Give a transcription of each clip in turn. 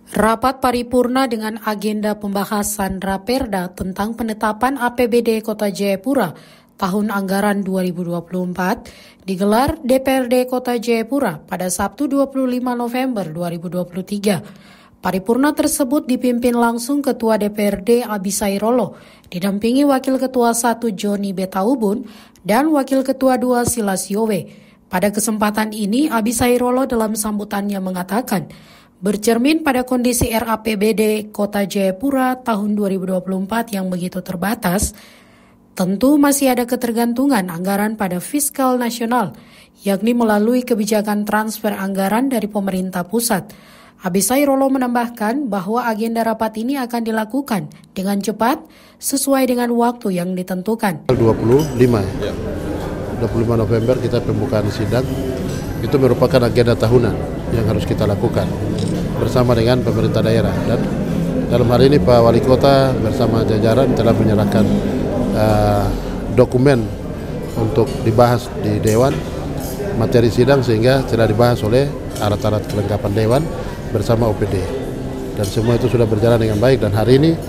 Rapat paripurna dengan agenda pembahasan Raperda tentang penetapan APBD Kota Jayapura tahun anggaran 2024 digelar DPRD Kota Jayapura pada Sabtu 25 November 2023. Paripurna tersebut dipimpin langsung Ketua DPRD Abisai Rolo, didampingi Wakil Ketua 1 Joni Betaubun dan Wakil Ketua 2 Silas Yowe. Pada kesempatan ini, Abisai Rolo dalam sambutannya mengatakan, bercermin pada kondisi RAPBD Kota Jayapura tahun 2024 yang begitu terbatas, tentu masih ada ketergantungan anggaran pada fiskal nasional, yakni melalui kebijakan transfer anggaran dari pemerintah pusat. Abisai Rolo menambahkan bahwa agenda rapat ini akan dilakukan dengan cepat sesuai dengan waktu yang ditentukan. 25 November kita pembukaan sidang, itu merupakan agenda tahunan yang harus kita lakukan bersama dengan pemerintah daerah, dan dalam hari ini Pak Wali Kota bersama jajaran telah menyerahkan dokumen untuk dibahas di Dewan materi sidang, sehingga telah dibahas oleh alat-alat kelengkapan Dewan bersama OPD, dan semua itu sudah berjalan dengan baik. Dan hari ini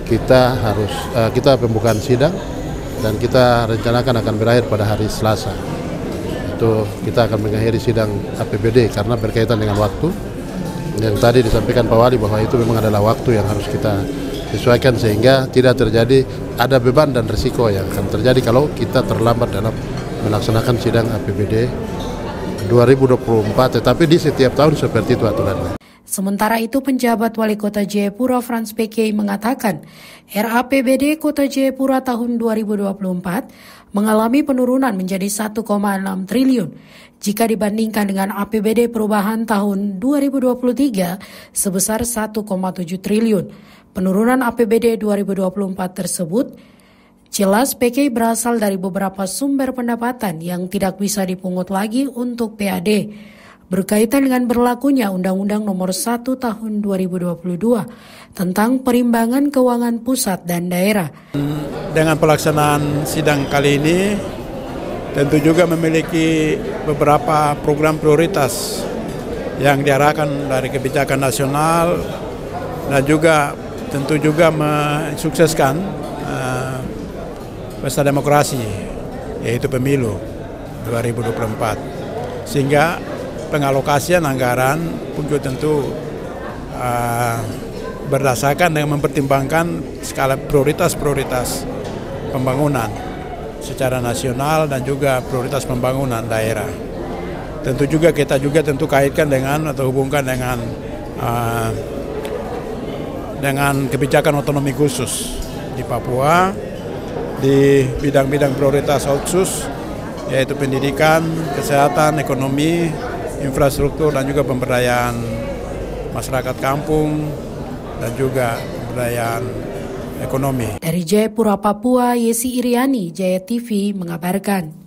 kita pembukaan sidang dan kita rencanakan akan berakhir pada hari Selasa. Itu kita akan mengakhiri sidang APBD karena berkaitan dengan waktu yang tadi disampaikan Pak Wali, bahwa itu memang adalah waktu yang harus kita sesuaikan sehingga tidak terjadi ada beban dan risiko yang akan terjadi kalau kita terlambat dalam melaksanakan sidang APBD 2024, tetapi di setiap tahun seperti itu aturannya. Sementara itu, penjabat Wali Kota Jayapura Frans PK mengatakan RAPBD Kota Jayapura tahun 2024 mengalami penurunan menjadi 1,6 triliun jika dibandingkan dengan APBD perubahan tahun 2023 sebesar 1,7 triliun. Penurunan APBD 2024 tersebut jelas PK berasal dari beberapa sumber pendapatan yang tidak bisa dipungut lagi untuk PAD. Berkaitan dengan berlakunya Undang-Undang Nomor 1 Tahun 2022 tentang perimbangan keuangan pusat dan daerah. Dengan pelaksanaan sidang kali ini, tentu juga memiliki beberapa program prioritas yang diarahkan dari kebijakan nasional dan juga tentu juga mensukseskan pesta demokrasi, yaitu pemilu 2024. Sehingga pengalokasian anggaran pun juga tentu berdasarkan dengan mempertimbangkan skala prioritas pembangunan secara nasional dan juga prioritas pembangunan daerah. Tentu juga kita tentu kaitkan dengan atau hubungkan dengan kebijakan otonomi khusus di Papua di bidang-bidang prioritas khusus, yaitu pendidikan, kesehatan, ekonomi, infrastruktur, dan juga pemberdayaan masyarakat kampung dan juga pemberdayaan ekonomi. Dari Jayapura, Papua, Yesi Iriani, Jaya TV mengabarkan.